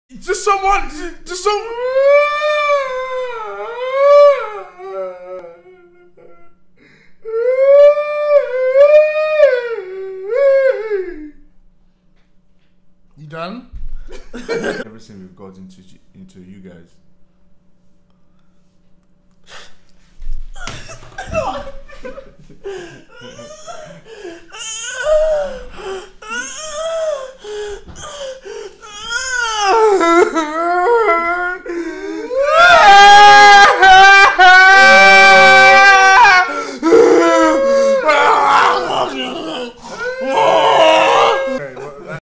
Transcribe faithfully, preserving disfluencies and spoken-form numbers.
Just someone, just some. You done? Everything we've got into into you guys.